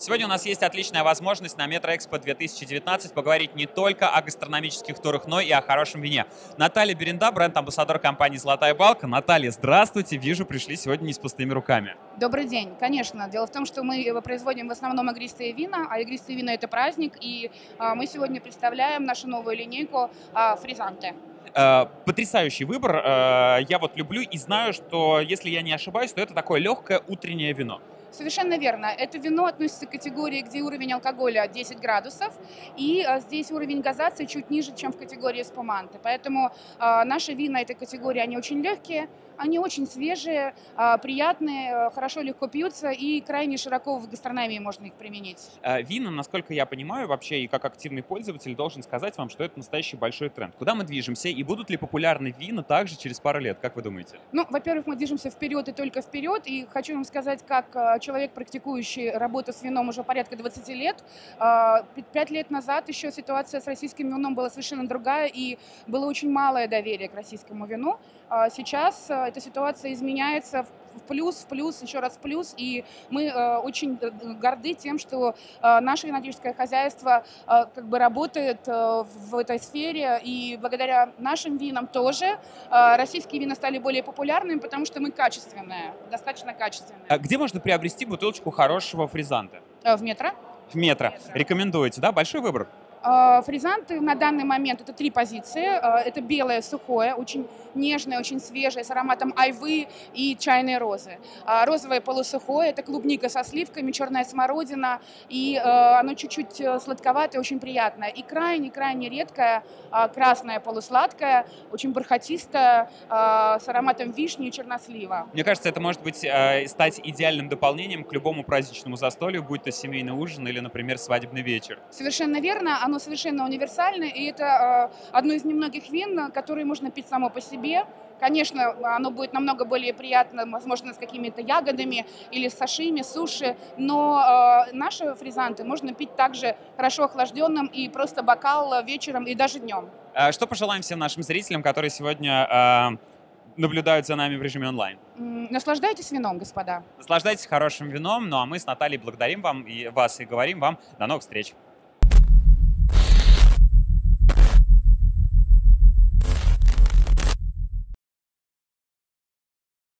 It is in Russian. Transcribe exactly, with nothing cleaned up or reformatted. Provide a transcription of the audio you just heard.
Сегодня у нас есть отличная возможность на Метроэкспо две тысячи девятнадцать поговорить не только о гастрономических турах, но и о хорошем вине. Наталья Беренда, бренд-амбассадор компании «Золотая балка». Наталья, здравствуйте. Вижу, пришли сегодня не с пустыми руками. Добрый день. Конечно. Дело в том, что мы производим в основном игристые вина, а игристые вина – это праздник, и а, мы сегодня представляем нашу новую линейку а, «Фризанте». Потрясающий выбор. Я вот люблю и знаю, что, если я не ошибаюсь, то это такое легкое утреннее вино. Совершенно верно. Это вино относится к категории, где уровень алкоголя десять градусов, и а, здесь уровень газации чуть ниже, чем в категории спуманты. Поэтому а, наши вина этой категории, они очень легкие, они очень свежие, а, приятные, а, хорошо, легко пьются, и крайне широко в гастрономии можно их применить. Вина, насколько я понимаю, вообще и как активный пользователь должен сказать вам, что это настоящий большой тренд. Куда мы движемся и будут ли популярны вина также через пару лет, как вы думаете? Ну, во-первых, мы движемся вперед и только вперед, и хочу вам сказать, как человек, практикующий работу с вином уже порядка двадцати лет, пять лет назад еще ситуация с российским вином была совершенно другая, и было очень малое доверие к российскому вину. Сейчас эта ситуация изменяется в плюс, в плюс, еще раз в плюс, и мы очень горды тем, что наше винодельческое хозяйство как бы работает в этой сфере, и благодаря нашим винам тоже российские вина стали более популярными, потому что мы качественные, достаточно качественные. А где можно приобрести бутылочку хорошего фризанте? В Метро. В Метро. Рекомендуете, да? Большой выбор? Фризанты на данный момент это три позиции. Это белое, сухое, очень нежное, очень свежее, с ароматом айвы и чайной розы. Розовое полусухое – это клубника со сливками, черная смородина, и оно чуть-чуть сладковатое, очень приятное. И крайне-крайне редкое, красное полусладкое, очень бархатистое, с ароматом вишни и чернослива. Мне кажется, это может быть стать идеальным дополнением к любому праздничному застолью, будь то семейный ужин или, например, свадебный вечер. Совершенно верно. Оно совершенно универсальное, и это э, одно из немногих вин, которые можно пить само по себе. Конечно, оно будет намного более приятно, возможно, с какими-то ягодами или с сашими, суши, но э, наши фризанты можно пить также хорошо охлажденным и просто бокал вечером и даже днем. Что пожелаем всем нашим зрителям, которые сегодня э, наблюдают за нами в режиме онлайн? Наслаждайтесь вином, господа. Наслаждайтесь хорошим вином, ну а мы с Натальей благодарим вам и вас и говорим вам до новых встреч.